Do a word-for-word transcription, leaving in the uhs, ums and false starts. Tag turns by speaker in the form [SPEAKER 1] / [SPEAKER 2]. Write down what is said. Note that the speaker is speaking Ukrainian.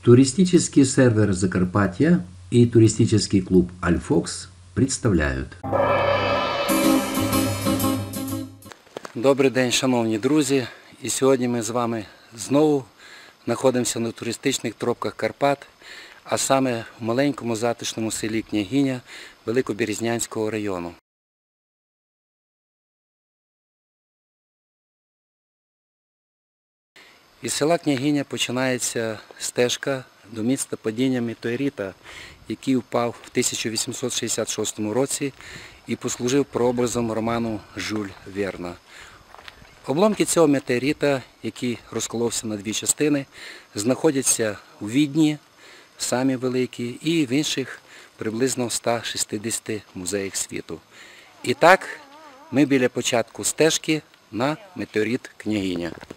[SPEAKER 1] Туристический сервер Закарпаття и туристический клуб «Альфокс» представляют.
[SPEAKER 2] Добрий день, шановні друзі! І сьогодні ми з вами знову знаходимося на туристичних тропках Карпат, а саме в маленькому затишному селі Княгиня Великоберезнянського району. Із села Княгиня починається стежка до місця падіння метеорита, який впав в тисяча вісімсот шістдесят шостому році і послужив прообразом роману Жюль Верна. Обломки цього метеорита, який розколовся на дві частини, знаходяться у Відні, самі великі, і в інших приблизно ста шістдесяти музеях світу. І так, ми біля початку стежки на метеорит Княгиня.